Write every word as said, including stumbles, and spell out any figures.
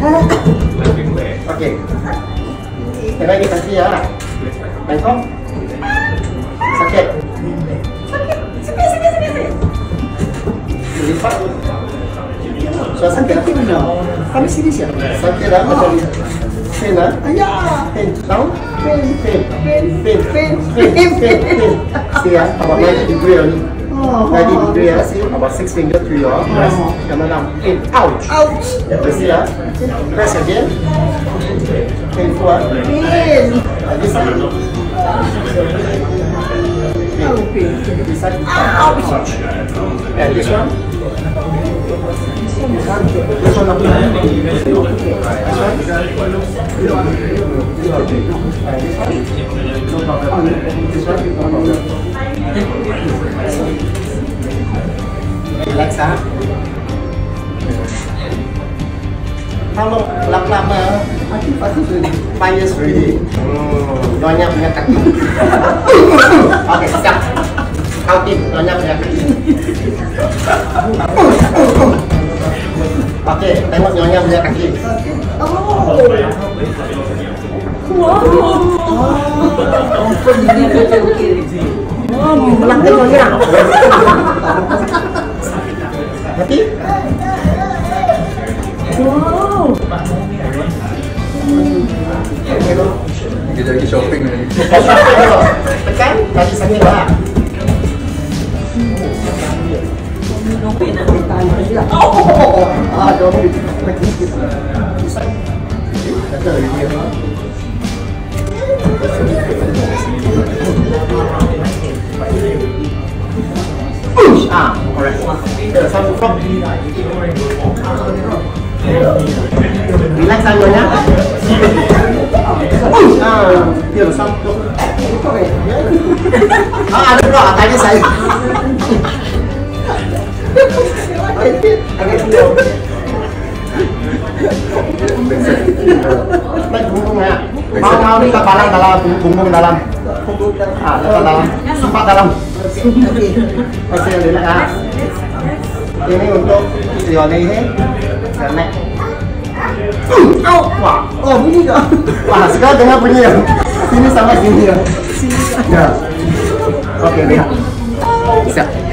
Oke. Kena ini kaki ya. Bengkok. Sakit. Sakit, sakit, sakit, sakit. Lipat. So sakit Sakit no. Kami sini siya. sakit dah macam ni. Pain ah? Ayah. Pain. Tahu? Pen, Pain. pen, Pain. pen, Pain. pen, Pain. Pain. See ya. About ninety degree only. Oh, ninety degree ah. See about six finger to your breast. Come down. In. Ouch. Ouch. You see ah? Press again. Painful ah. Pen. Uh, This side. Oh, pen. This side. Ouch. And this one. This one up here. This one. Relax ah. How long? Lama-lama. I think five years already. Five years already. Hmm. Nyonya punya kaki. Oke, siap. Counting. Nyonya punya kaki. Oke, tengok nyonya punya kaki. Oh. Wow. Confirm ini macam okey. Oh, belah tengoknya. Happy? Wow. Kita lagi shopping ni. Tekan, kaki sakit lah. Oh. Ah, dong. Push. Ah, alright. Ada satu frog. Relax nyonya. Push. Ah, dia satu. Ah, ada bro, tadi saya. Agak jauh. Baik punggung ya. Mau mau kita balang dalam punggung dalam. Ah, lepas dalam. Sempat dalam. Oke, relax ah. Ini untuk your leher dan neck. Oh, wah, Oh, bunyi tak? wah, sekarang dengar bunyi ya. Sini sama sini ya. Sini. Ya. Oke, lihat. Siap.